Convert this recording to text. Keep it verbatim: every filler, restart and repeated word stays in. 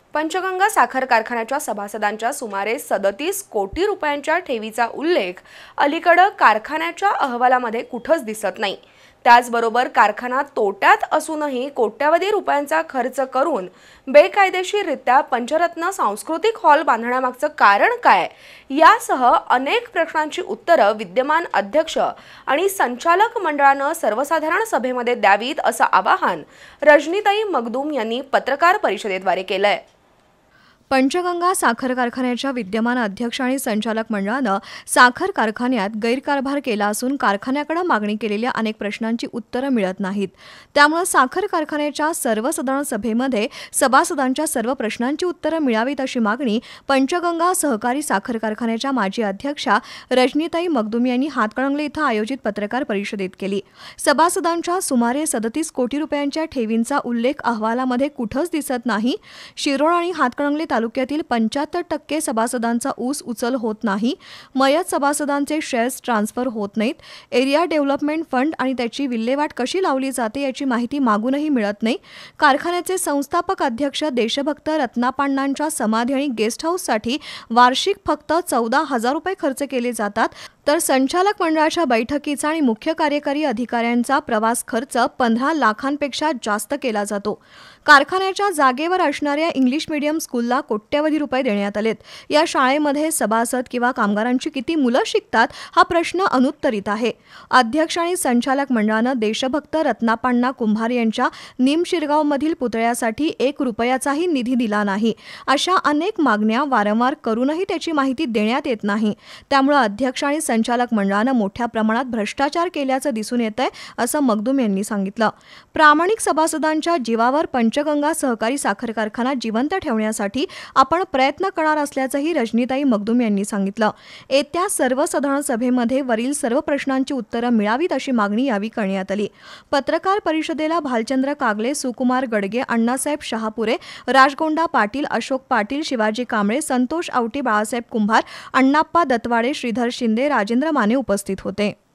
पंचगंगा साखर कारखान्याच्या सभासदांच्या सुमारे सदतीस कोटी रुपयांच्या ठेवीचा उल्लेख अलीकडे कारखान्याच्या अहवालामध्ये कुठंच दिसत नाही। त्याचबरोबर कारखाना तोट्यात असूनही कोट्यावधी रुपयांचा खर्च करून बेकायदेशीररित्या पंचरत्न सांस्कृतिक हॉल बांधण्यामागचं कारण काय यासह अनेक प्रश्नांची उत्तरं विद्यमान अध्यक्ष आणि संचालक मंडळानं सर्वसाधारण सभेमध्ये द्यावीत असं आवाहन रजनीताई मगदूम यांनी पत्रकार परिषदेद्वारे केलंय। पंचगंगा साखर कारखान्याच्या विद्यमान अध्यक्ष आणि संचालक मंडळानं साखर कारखान्यात गैरकारभार केला असून कारखान्याकडे मागणी केलेल्या अनेक प्रश्नांची उत्तरं मिळत नाहीत। त्यामुळे साखर कारखान्याच्या सर्वसाधारण सभेमध्ये सभासदांच्या सर्व प्रश्नांची उत्तरं मिळावीत अशी मागणी पंचगंगा सहकारी साखर कारखान्याच्या माजी अध्यक्षा रजनीताई मगदूम यांनी हातकणंगले इथं आयोजित पत्रकार परिषदेत केली। सभासदांच्या सुमारे सदतीस कोटी रुपयांच्या ठेवींचा उल्लेख अहवालामध्ये कुठंच दिसत नाही। शिरोळ आणि हातकणंगले तालुक्यातील पंच्याहत्तर टक्के सभासदांचा ऊस उचल होत नाही। मयत सभासदांचे शेअर्स ट्रान्सफर होत नाहीत। एरिया डेव्हलपमेंट फंड आणि त्याची विल्हेवाट कशी लावली जाते याची माहिती मागूनही मिळत नाही। कारखान्याचे संस्थापक अध्यक्ष देशभक्त रत्नापांनांच्या समाधी आणि गेस्ट हाऊससाठी वार्षिक फक्त चौदा हजार रुपये खर्च केले जातात, तर संचालक मंडळाच्या बैठकीचा आणि मुख्य कार्यकारी अधिकाऱ्यांचा प्रवास खर्च पंधरा लाखांपेक्षा जास्त केला जातो। कारखान्याच्या जागेवर असणाऱ्या इंग्लिश मीडियम स्कूलला कोट्यवधी रुपये देण्यात आलेत। या शाळेमध्ये सभासद किंवा कामगारांची किती मुलं शिकतात हा प्रश्न अनुत्तरित आहे। अध्यक्ष आणि संचालक मंडळानं देशभक्त रत्नापांना कुंभार यांच्या निमशिरगावमधील पुतळ्यासाठी एक रुपयाचाही निधी दिला नाही। अशा अनेक मागण्या वारंवार करूनही त्याची माहिती देण्यात येत नाही। त्यामुळे अध्यक्ष आणि संचालक मंडळानं मोठ्या प्रमाणात भ्रष्टाचार केल्याचं दिसून येतंय असं मगदूम यांनी सांगितलं। प्रामाणिक सभासदांच्या जीवावर पंचगंगा सहकारी साखर कारखाना जिवंत ठेवण्यासाठी आपण प्रयत्न करणार असल्याचंही रजनीताई मगदूम यांनी सांगितलं। येत्या सर्वसाधारण सभेमध्ये वरील सर्व प्रश्नांची उत्तरं मिळावीत अशी मागणी यावेळी करण्यात आली। पत्रकार परिषदेला भालचंद्र कागले, सुकुमार गडगे, अण्णासाहेब शहापुरे, राजगोंडा पाटील, अशोक पाटील, शिवाजी कांबळे, संतोष आवटी, बाळासाहेब कुंभार, अण्णाप्पा दत्तवाडे, श्रीधर शिंदे, राजेंद्र माने उपस्थित होते।